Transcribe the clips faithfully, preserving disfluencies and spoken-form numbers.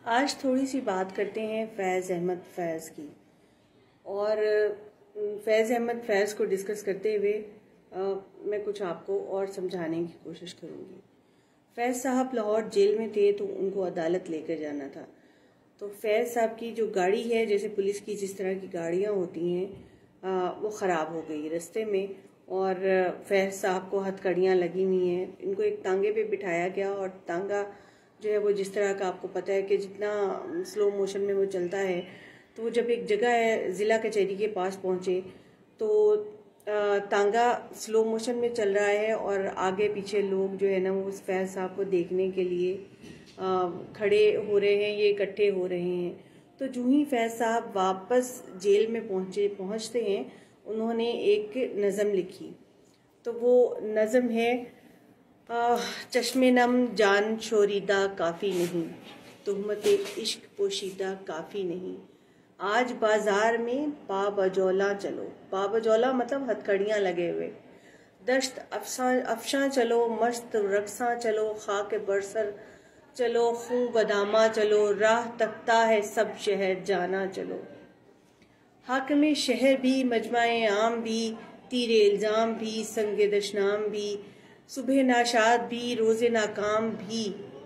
आज थोड़ी सी बात करते हैं फैज़ अहमद फैज़ की। और फैज़ अहमद फैज़ को डिस्कस करते हुए आ, मैं कुछ आपको और समझाने की कोशिश करूँगी। फैज़ साहब लाहौर जेल में थे तो उनको अदालत लेकर जाना था। तो फैज़ साहब की जो गाड़ी है, जैसे पुलिस की जिस तरह की गाड़ियाँ होती हैं, वो ख़राब हो गई रास्ते में और फैज़ साहब को हथकड़ियाँ लगी हुई हैं। इनको एक तांगे पे बिठाया गया और तांगा जो है वो जिस तरह का आपको पता है कि जितना स्लो मोशन में वो चलता है, तो वो जब एक जगह है ज़िला कचहरी के पास पहुँचे तो तांगा स्लो मोशन में चल रहा है और आगे पीछे लोग जो है ना वो उस फैज़ साहब को देखने के लिए आ, खड़े हो रहे हैं, ये इकट्ठे हो रहे हैं। तो जो ही फैज़ साहब वापस जेल में पहुँचे पहुँचते हैं उन्होंने एक नज़म लिखी। तो वो नज़म है, चश्मे नम जान शोरीदा काफ़ी नहीं, तुहमत इश्क पोशीदा काफ़ी नहीं, आज बाजार में पा बजौला चलो। पा बजौला मतलब हथकड़ियाँ लगे हुए। दश्त अफसा अफशा चलो, मस्त रक्सा चलो, खाक बरसर चलो, खूब बदामा चलो, राह तकता है सब शहर जाना चलो। हाकिम शहर भी, मजमाए आम भी, तीरे इल्ज़ाम भी, संगे दशनाम भी, सुबह नाशाद भी, रोज़े नाकाम भी,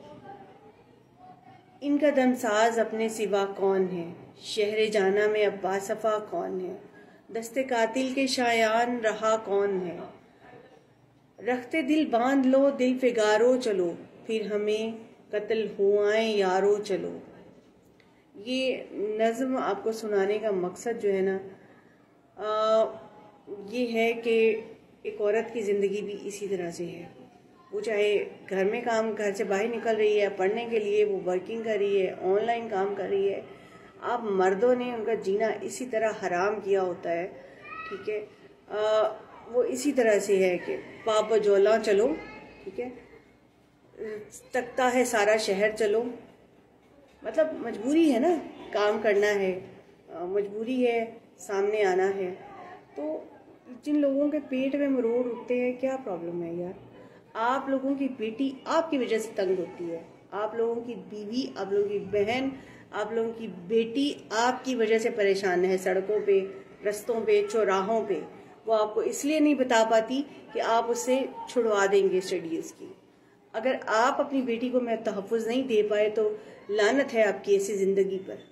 इनका दमसाज अपने सिवा कौन है, शहर जाना में अब बासफा कौन है, दस्ते कातिल के शायान रहा कौन है, रखते दिल बांध लो दिल फिगारो चलो, फिर हमें कत्ल हुआए यारो चलो। ये नज़म आपको सुनाने का मकसद जो है ना आ, ये है कि एक औरत की ज़िंदगी भी इसी तरह से है। वो चाहे घर में काम, घर से बाहर निकल रही है पढ़ने के लिए, वो वर्किंग कर रही है, ऑनलाइन काम कर रही है, आप मर्दों ने उनका जीना इसी तरह हराम किया होता है। ठीक है, आ, वो इसी तरह से है कि पाप जोला चलो, ठीक है, तकता है सारा शहर चलो, मतलब मजबूरी है ना, काम करना है, मजबूरी है, सामने आना है। तो जिन लोगों के पेट में मरोड़ उठते हैं, क्या प्रॉब्लम है यार? आप लोगों की बेटी आपकी वजह से तंग होती है, आप लोगों की बीवी, आप लोगों की बहन, आप लोगों की बेटी आपकी वजह से परेशान है, सड़कों पे, रस्तों पे, चौराहों पे। वो आपको इसलिए नहीं बता पाती कि आप उससे छुड़वा देंगे स्टडीज़ की। अगर आप अपनी बेटी को मैं तहफ़्फ़ुज़ नहीं दे पाए तो लानत है आपकी ऐसी ज़िंदगी पर।